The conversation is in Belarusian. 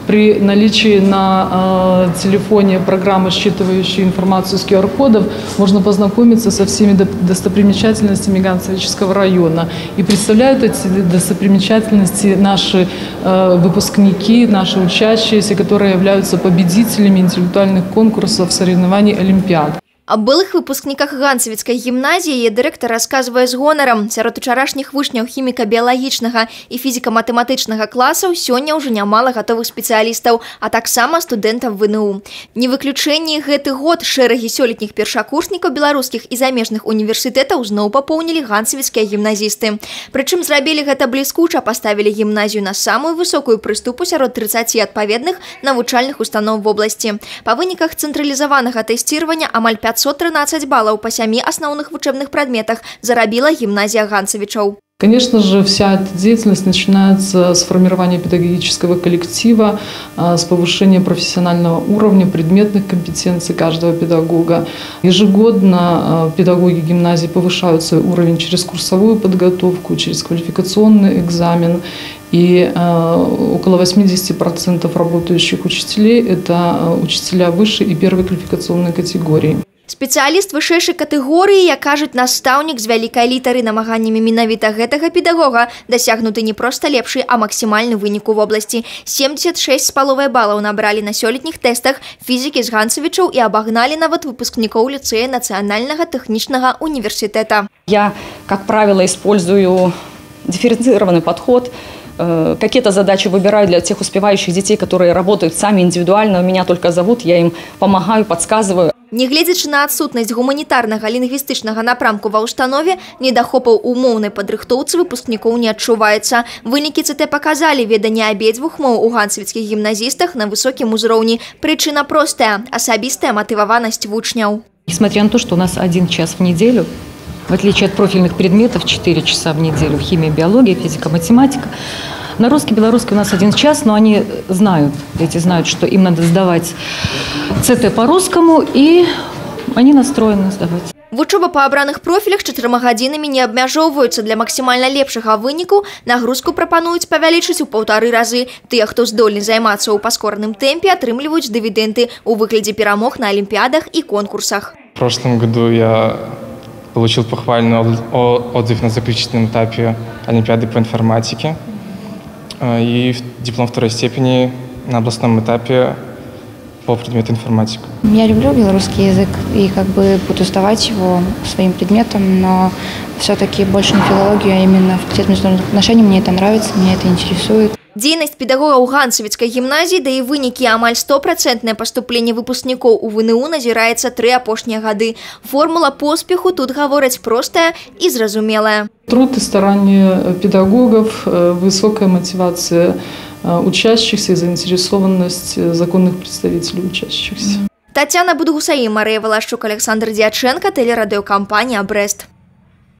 При наличии на телефоне программы, считывающей информацию с QR-кодов, можно познакомиться со всеми достопримечательностями Ганцевичского района. И представляют эти достопримечательности наши выпускники, наши учащиеся, которые являются победителями интеллектуальных конкурсов, соревнований, олимпиад. О былых выпускниках Ганцевицкай гімназіі яе дырэктар расказвае з гонарам. Сярод учарашніх вучняў хіміка-біялагічнага і фізіка-матэматычнага класаў сёння ўжо нямала гатовых спецыялістаў, а таксама студэнтаў ВНУ. Не выключэнне гэты год шэрагі сёлетніх першакурснікаў беларускіх і замежных універсітэтаў зноў папоўнілі ганцевіцкія гімназісты. Прычым зрабілі гэта бліскуча, паставілі гімназію на самую высокую прыступу сярод 30 адпаведных навучальных устаноў вобласці. Па выніках цэнтралізаванага тэсціравання амаль 513 баллов по 7 основных учебных предметах зарабила гимназия Ганцевичаў. Конечно же, вся эта деятельность начинается с формирования педагогического коллектива, с повышения профессионального уровня, предметных компетенций каждого педагога. Ежегодно педагоги гимназии повышают свой уровень через курсовую подготовку, через квалификационный экзамен. И около 80% работающих учителей – это учителя высшей и первой квалификационной категории. Спецыяліст вышэйшай катэгорыі, як кажуць настаўнік з вялікай літары, намаганнямі менавіта гэтага педагога дасягнуты не проста лепшы, а максімальны вынік у вобласці. 76,5 балаў набралі на сёлетніх тэстах фізікі з Ганцевичаў и обогнали нават выпускников лицея Национального технического университета. Я, как правило, использую дифференцированный подход. Какие-то задачи выбираю для тех успевающих детей, которые работают сами индивидуально. Меня только зовут, я им помогаю, подсказываю. Нягледзячы на адсутнасць гуманітарнага лінгвістычнага напрамку ва ўстанове, недахопаў у моўнай падрыхтоўцы выпускнікоў не адчуваецца. Вынікі ЦТ паказалі веданне абедзвюх моў у ганцевіцкіх гімназістах на высокім узроўні. Прычына простая – асабістая матываванасць вучняў. Несмотря на то, что у нас 1 час в неделю, в отличие от профильных предметов 4 часа в неделю, химия, биология, физика, математика, на русский, белорусский у нас 1 час, но они знают, дети знают, что им надо сдавать ЦТ по русскому, и они настроены сдавать. Вучоба па абраных профілях 4 гадзінамі не абмяжоўваюцца. Для максімальна лепшага выніку нагрузку прапануюць павялічыць у 1,5 разы. Тыя, хто здольны займацца ў паскораным тэмпе, атрымліваюць дывідэнды ў выглядзе перамог на олимпиадах и конкурсах. В прошлом году я получил похвальный отзыв на заключительном этапе Олимпиады по информатике и диплом 2-й степени на областном этапе по предмету информатика. Я люблю белорусский язык и буду сдавать его своим предметом, но все-таки больше не филологию, а именно факультет международных отношений. Мне это нравится, меня это интересует. Дзейнасць педагога ў Ганцевіцкай гімназіі, да і вынікі амаль 100% выпускнікоў у ВНУ назіраецца 3 апошнія гады. Формула поспеху тут гавораць простая и зразумелая. Труд и старания педагогов, высокая мотивация учащихся и заинтересованность законных представителей учащихся. Татьяна Будгусаи, Мария Волощук, Александр Дьяченко, телерадиокомпания «Брест».